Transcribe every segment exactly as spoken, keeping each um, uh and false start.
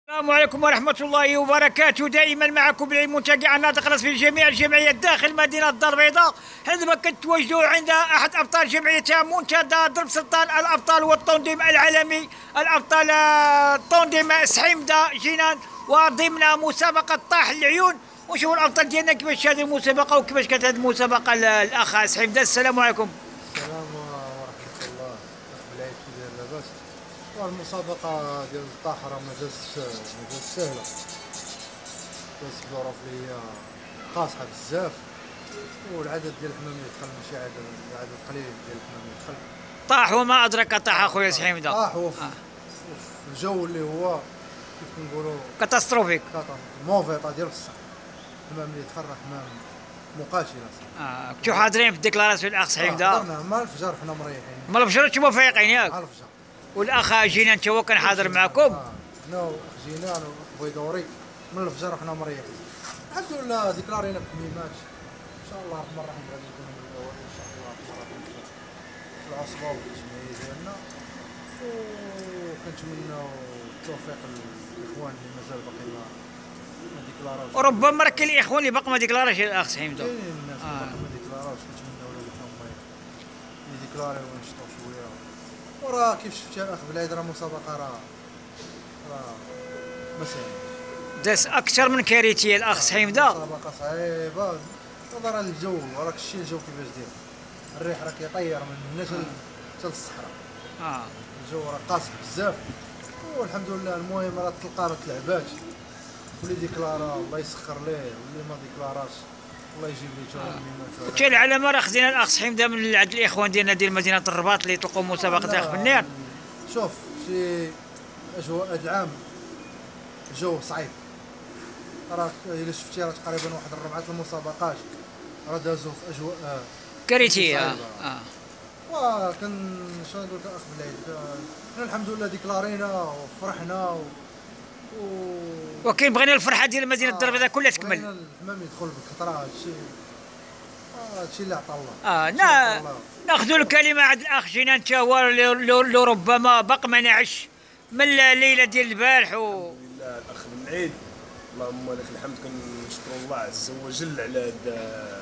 السلام عليكم ورحمة الله وبركاته. دائما معكم بالمنتقى عن ناطق رسمي لجميع الجمعيات داخل مدينة الدار البيضاء. عندما كنتواجدوا عند أحد أبطال جمعية منتدى ضرب سلطان الأبطال والتنظيم العالمي، الأبطال التنظيم سحيمدة جنان، وضمن مسابقة طاح العيون. ونشوفوا الأبطال ديالنا كيفاش هذه المسابقة وكيفاش كانت هذه المسابقة. الأخ سحيمدة، السلام عليكم. السلام ورحمة الله. العيد كي داير لاباس؟ والمسابقة ديال الطاح راه ما دازتش ما دازتش سهلة، دازت ظروف اللي هي قاصحة بزاف، والعدد ديال الحمام اللي دخل ماشي عدد العدد قليل ديال الحمام اللي دخل. طاح وما أدرك طاح أخويا سحيمدة. طاح وفي آه. الجو اللي هو كيف كنقولوا كاتاستروفيك، موفيطة ديال بصح. الحمام اللي دخل راه حمام مقاتلة. اه كنتو حاضرين في الديكلاراسيون الأخ سحيمدة؟ حضرنا مع الفجر، حنا مريحين ما الفجر نتوما فايقين ياك؟ مع الفجر. والاخ جينان انت هو كان حاضر معكم؟ اه انا واخ جينان واخ بيدوري من الفجر حنا مريحين الحمد لله. ديكلارينا بحميمات ان شاء الله الرحمن الرحيم، غادي نكونوا من الاول ان شاء الله في العصبه وفي الجمعيه ديالنا، وكنتمناو التوفيق للاخوان اللي مازال باقيين ما ديكلاراوش. وربما راه كاين الاخوان اللي باقي ما ديكلاراش الاخ سحيمدة. كاينين الناس اللي باقي ما ديكلاراوش، كنتمناو لهم هما يديكلاراو ونشطوا شويه. وراه كيف شفتي الاخ بالعيد راه مسابقه راه راه مسائل داس اكثر من كارثيه الاخ سحيمدة. مسابقه صعيبه نظرا للجو، وراك شتي الجو كيفاش داير، الريح راه كيطير من هنا حتى للصحراء. اه الجو راه قاصح بزاف، والحمد لله. المهم راه تلقى راه تلعبات، واللي ديكلارا الله يسخر ليه، واللي ما ديكلاراش الله يجيب ليه توالي مما وكاين العلامه راه خدينا الاخ سحيمدة من عند الاخوان ديالنا ديال مدينه الرباط اللي يطلقوا مسابقه داخل بالنير. شوف شي اجواء هذا العام الجو صعيب، راك الا شفتي راه تقريبا واحد ربعه المسابقات راه دازوا في اجواء آه كارثيه. اه اه وكن شنو نقول لك اخ بالعيد، حنا الحمد لله ديكلارينا وفرحنا و... و... وكاين بغينا الفرحه ديال مدينه الدار البيضاء كلها تكمل. بغينا الحمام يدخل بالكثره، هادشي هادشي اللي عطا الله. اه نا ناخذوا الكلمه عند الاخ جينان انت هو لو ربما باق ما نعش من الليله ديال البارح. و الحمد لله الاخ بالعيد، اللهم لك الحمد. كنشكر الله عز وجل على هاد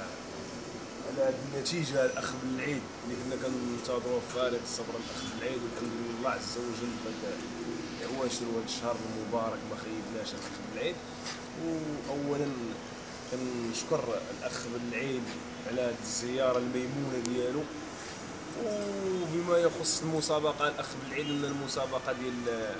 على هاد النتيجه الاخ بالعيد اللي كنا كننتظروها بفارغ الصبر الاخ بالعيد، والحمد لله عز وجل فهاد العواشر وهاد الشهر المبارك ما خيبناش الاخ بالعيد. واولا كنشكر الاخ بالعيد على هاد الزياره الميمونه ديالو. وبما يخص المسابقه الاخ بالعيد، ان المسابقه ديال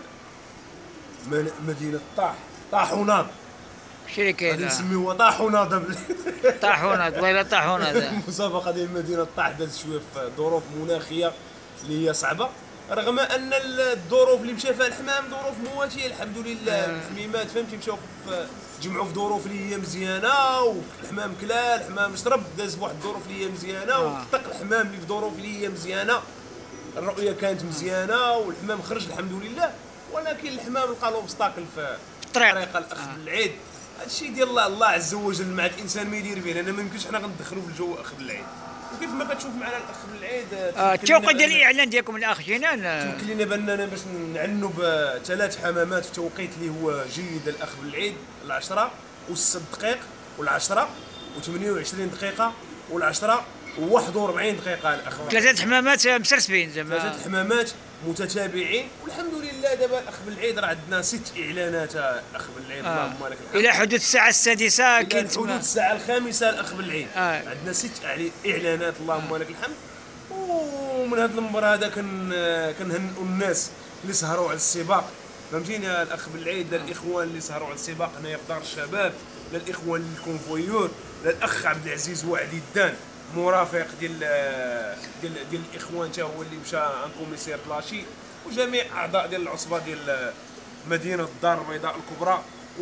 مدينه طاح طاح وناض، شي كاين غادي نسميوها طاح وناض. طاح وناض والله طاح وناض. المسابقه ديال مدينه طاح دازت شويه في ظروف مناخيه اللي هي صعبه، رغم ان الظروف اللي مشى فيها الحمام ظروف مواتيه الحمد لله. الحميمات فهمتي مشاو في تجمعوا في ظروف اللي هي مزيانه، والحمام كلا الحمام شرب، داز في واحد الظروف اللي هي مزيانه، وطق الحمام اللي في ظروف اللي هي مزيانه. الرؤيه كانت مزيانه والحمام خرج الحمد لله، ولكن الحمام لقى له obstacle في الطريق الاخ بالعيد. هادشي ديال الله الله عز وجل مع الانسان ما يدير به، لان ما يمكنش حنا غندخلوا في الجو اخ بالعيد. وكيف ما كتشوف معنا الاخ بالعيد اه التوقيت ديال الاعلان ديالكم الاخ جنان تمكن لنا باننا باش نعنوا بثلاث حمامات في توقيت اللي هو جيد الاخ بالعيد، العشرة والست دقائق والعشرة وثمانية وعشرين دقيقة والعشرة وواحد وأربعين دقيقة الاخ. ثلاثة حمامات مسرسبين زعما، ثلاثة حمامات متتابعين، والحمد لله. دابا الاخ بالعيد راه عندنا ست اعلانات الاخ بالعيد. آه. اللهم لك الحمد. الى حدود الساعه السادسه كاين كاين حدود الساعه الخامسه الاخ بالعيد. آه. عندنا ست اعلانات اللهم لك الحمد. ومن هذا المنبر هذا كن كنهنئوا الناس اللي سهروا على السباق، فهمتيني الاخ بالعيد. للاخوان اللي سهروا على السباق هنايا في دار الشباب، للاخوان الكونفويور، للاخ عبد العزيز وعلي الدان مرافق ديال ديال ديال الاخوان حتى هو اللي مشى ان كوميسير طلاشي، وجميع اعضاء ديال العصبه ديال مدينه الدار البيضاء الكبرى،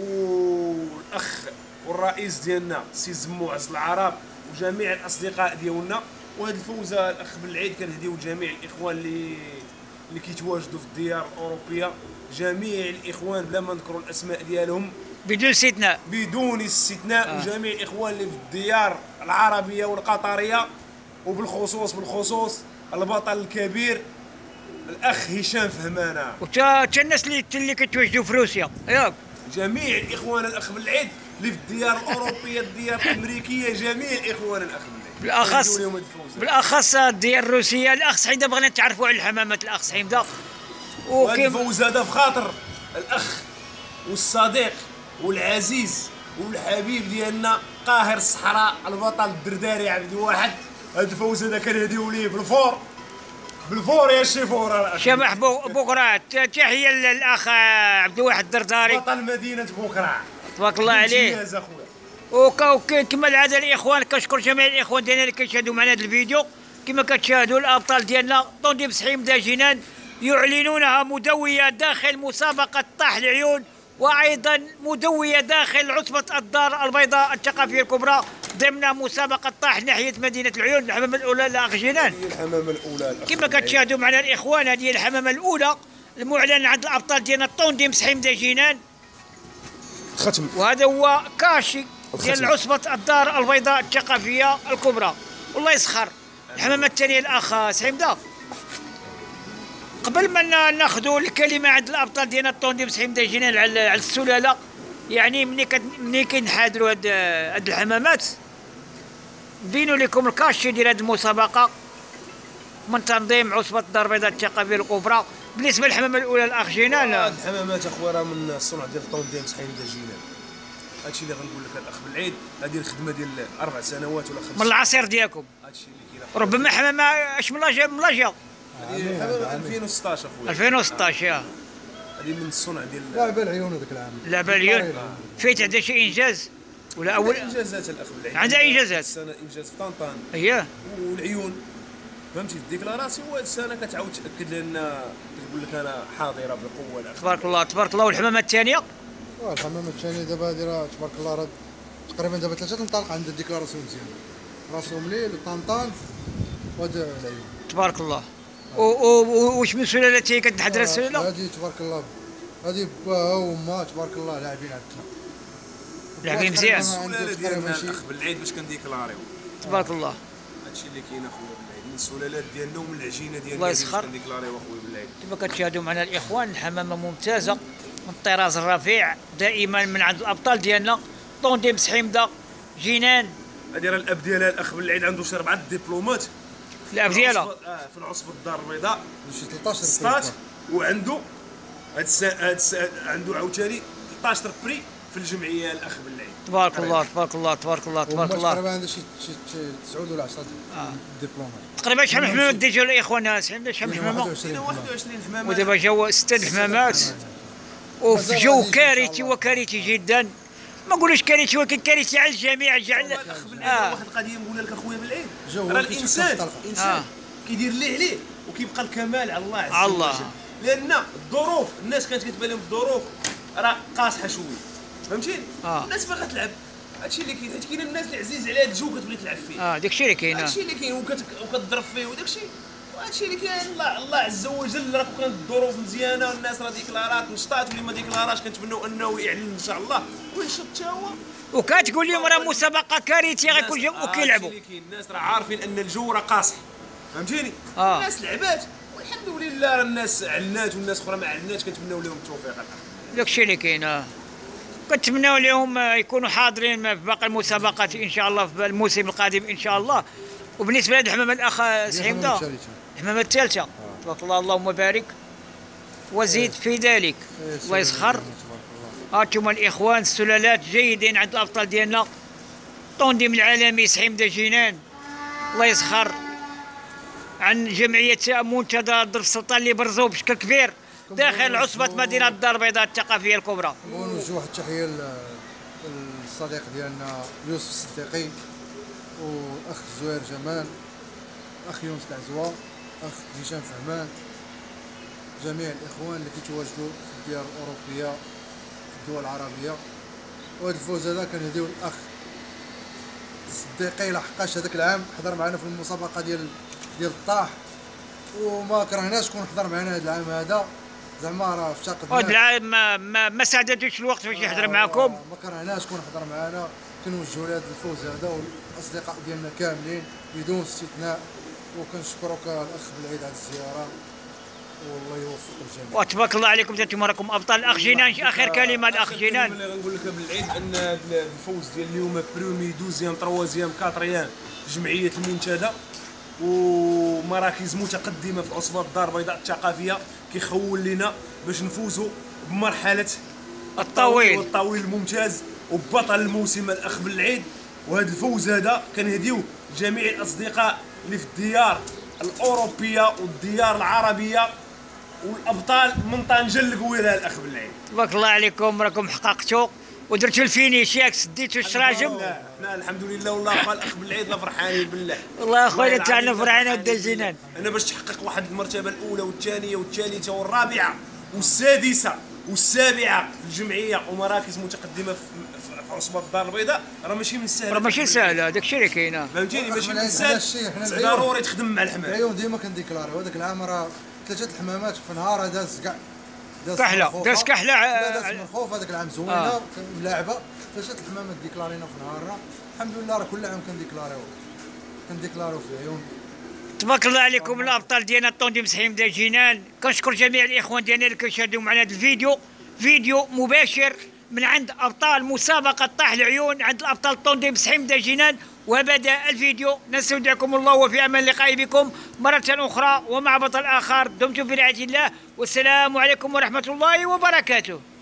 والاخ والرئيس ديالنا سي زمو عز العرب، وجميع الاصدقاء ديالنا. وهذه الفوزه الاخ بالعيد كنهديو لجميع الاخوان اللي اللي كيتواجدوا في الديار الاوروبيه، جميع الاخوان بلا ما نذكروا الاسماء ديالهم بدون استثناء بدون استثناء. آه. وجميع الاخوان اللي في الديار العربيه والقطريه، وبالخصوص بالخصوص البطل الكبير الاخ هشام فهمانه، وتا تا الناس اللي اللي كتواجدوا في روسيا ياك. جميع الاخوان الاخ بالعيد اللي في الديار الاوروبيه الديار الامريكيه، جميع الاخوان الاخ بالعيد بالاخص كنديروا لهم هاد الفوزات. بالاخص الديار الروسيه. الاخ سعيده بغينا نتعرفوا على الحمامات الاخ سعيده. وهاد وكيف الفوز هذا بخاطر الاخ والصديق والعزيز والحبيب ديالنا قاهر الصحراء البطل الدرداري عبد الواحد. هاد الفوز هذا كنهديو ليه بالفور بالفور يا شيفور. شبح بو بوكرات. تحيه للاخ عبد الواحد الدرداري بطل مدينه بوكرة، تبارك الله عليه. امتياز اخويا. وكا كما العاده الاخوان كنشكر جميع الاخوان ديالنا اللي كيشاهدوا معنا هذا الفيديو. كما كتشاهدوا الابطال ديالنا طونديم سحيم دا جنان يعلنونها مدويه داخل مسابقه طاح العيون، وايضا مدويه داخل عصبه الدار البيضاء الثقافيه الكبرى ضمن مسابقه طاح ناحيه مدينه العيون. الحمامه الاولى الاخ جنان هي الحمامه الاولى الأخ كما كتشاهدوا معنا الاخوان. هذه الحمامه الاولى المعلن عند الابطال ديالنا طونديم سحيم دا جنان. ختم. وهذا هو كاشي ديال الختم. عصبة الدار البيضاء الثقافية الكبرى. والله يسخر. الحمامة الثانية الأخ سعيم دا، قبل ما ناخذوا الكلمة عند الأبطال ديالنا الطونديم سحيم دا جنان على على السلالة، يعني ملي كت ملي كنحاضروا هاد هاد الحمامات نبينوا لكم الكاشي ديال هاد المسابقة من تنظيم عصبة الدار البيضاء الثقافية الكبرى. بالنسبة للحمامة الأولى الأخ جنان، هاد الحمامات اخويا راه من الصنع ديال طونديم سحيم دا جنان. هادشي اللي غنقول لك الاخ بالعيد، هذه الخدمه ديال اربع سنوات ولا خمس من العصير ديالكم. هادشي اللي كاين. ربما حمامة اش من لاجا من لاجا هذه حمامه ألفين وستطاش اخويا. ألفين وستطاش يا هذه من الصنع ديال لعبه العيون هذاك العام. لعبة اليوم فايت عندها شي انجاز ولا اول انجازات الاخ بالعيد. عندها إنجازات. السنه انجاز في طنطان اييه. والعيون فهمتي في الديكلاراسيون. هاد السنه كتعاود تاكد لنا كتقول لك انا حاضره بقوه الاخ. تبارك الله تبارك الله. والحمامة الثانية واه الحمامه الثانيه دابا هادي راه تبارك الله راه تقريبا دابا ثلاثه تنطلق عند الديكلاراسيون مزيان. راسو مليل وطنطان وهاد العيون. تبارك الله. و- و- و- واش من سلالات هي كتحضر السلالة؟ هادي تبارك الله هادي باها وما تبارك الله لاعبين عندنا. لاعبين مزيان. السلاله ديالنا الاخ بالعيد باش كنديكلاريو. تبارك الله. هادشي اللي كاين اخويا بالعيد من السلالات ديالنا ومن العجينه ديالنا الله يسخر. اللي كنديكلاريو اخويا بالعيد. كما كتشاهدوا معنا الاخوان الحمامة ممتازة من الطراز الرفيع دائما من عند الابطال ديالنا طونديم سحيم دا جنان. هادي راه الاب ديالها الاخ بالعيد عنده شي اربعه دبلومات الاب ديالها اه في العصبه الدار البيضاء شي ثلاثطاش ستطاش. وعنده هاد السا... هاد السا... عنده عاوتاني ثلاطاش بري في الجمعيه الاخ بالعيد. تبارك الله تبارك الله تبارك الله تبارك الله. تقريبا عنده شي شي تسعة ولا عشرة دبلومات. تقريبا شحال من حمامات ديجا الاخوان سعيم شحال من حمامة؟ كاينه واحد وعشرين حمامه. ودابا جاو ستة الحمامات وفي جو كارثي وكارثي جدا. ما نقولوش كارثي ولكن كارثي على الجميع جعل الاخ بالعيد آه. واحد القضيه نقولها لك اخويا بالعيد. جو راه كيتشكل في الانسان الطلقة. الانسان آه. كيدير اللي عليه وكيبقى الكمال على الله عز على الله. وجل. لان الظروف الناس كانت كتبان لهم الظروف راه قاصحه شويه فهمتيني. آه. الناس باغا تلعب. هادشي اللي كاين. حيت كاين الناس اللي عزيز عليها الجو كتبغي تلعب فيه. اه داكشي اللي كاين. هادشي اللي كاين وكت... وكتضرب فيه وداكشي. وهادشي اللي كاين. الله الله عز وجل راه كانت الظروف مزيانه والناس راه ديكلارات نشطات واللي ما ديكلاراش كنتمنوا انه يعلن ان شاء الله وينشط حتى هو. وكتقول لهم راه مسابقه كارثيه غيكون جاو وكيلعبوا. هادشي اللي كاين. الناس راه عارفين ان الجو راه قاصح فهمتيني. آه. الناس لعبات والحمد لله راه الناس علنات والناس اخرى ما علناتش كنتمنوا لهم التوفيق. داكشي اللي كاين. آه. كنتمناو لهم يكونوا حاضرين في باقي المسابقات ان شاء الله في الموسم القادم ان شاء الله. وبالنسبه لهاد الحمامه الاخ سعيم دا الحمامه الثالثه تبارك الله اللهم بارك وزيد في ذلك. الله يسخر. هانتوما الاخوان السلالات جيدين عند الابطال ديالنا طونديم العالمي سحيم دا جنان. الله يسخر. عن جمعيه منتدى ضرب السلطان اللي برزوا بشكل كبير داخل عصبه مدينه الدار البيضاء الثقافيه الكبرى. ونوجه واحد التحيه للصديق ديالنا يوسف الصديقي والاخ زوير جمال اخ يونس العزوه اخ هشام فهمان جميع الاخوان اللي كيتواجدوا في الديار الاوروبيه في الدول العربيه. وهذا الفوز هذا كنهديو للاخ الصديقي لحقاش هذاك العام حضر معنا في المسابقه ديال ديال الطاح وما كرهناش كون حضر معنا هذا العام هذا زعما راه افتقدنا. هاد العام ما ما, ما ساعدتوش الوقت باش يحضر معكم. ما كرهناش كون حضر معنا. كنوجهوا لهذا الفوز هذا والاصدقاء ديالنا كاملين بدون استثناء. وكنشكروك الاخ بالعيد على الزياره والله يوفق الجميع. وتبارك الله عليكم انتم راكم ابطال. الاخ جنان اخر كلمه الاخ آخر جنان. كلمة اللي غنقول لك بالعيد ان هذا الفوز ديال اليوم برومي دوزيام تروازيام كاتريام في جمعيه المنتدى ومراكز متقدمه في عصبه الدار البيضاء الثقافيه كيخول لنا باش نفوزوا بمرحله الطويل والطويل الممتاز وبطل الموسم الاخ بالعيد. وهذا الفوز هذا كنهديوه جميع الاصدقاء اللي في الديار الاوروبيه والديار العربيه والابطال من طنجه لقويره الاخ بالعيد. تبارك الله عليكم راكم حققتوا ودرتوا الفينيش ياك سديتوا الشراجم. حنا الحمد لله والله قال الاخ بالعيد لا فرحانين بالله. والله اخويا تاعنا فرحانين ودا جنان. انا باش تحقق واحد المرتبه الاولى والثانيه والثالثه والرابعه والسادسه والسابعه في الجمعيه ومراكز متقدمه في في عصبه الدار البيضاء راه ماشي من السهل. راه ماشي سهل هذاك الشيء اللي كاين. فهمتيني ماشي من هذا السهل. الشيء حنا ضروري تخدم مع الحمام. العيون ديما كنديكلاري وهذاك العام راه ثلاثه الحمامات في نهار داز كاع كحله داز كحله. لا داز من الخوف هذاك العام زوينه آه. ملاعبه ثلاثه الحمامات ديكلارينا في نهارنا الحمد لله. راه كل عام كنديكلاريو كنديكلاريو في العيون. تبارك الله عليكم الابطال ديالنا الطوندي مسحيم دا جنان. كنشكر جميع الاخوان ديالنا اللي كيشاهدوا معنا هذا الفيديو، فيديو مباشر من عند ابطال مسابقه طاح العيون عند الابطال الطوندي مسحيم دا جنان. وبدا الفيديو. نستودعكم الله وفي امان اللقاء بكم مره اخرى ومع بطل اخر. دمتم برعايه الله والسلام عليكم ورحمه الله وبركاته.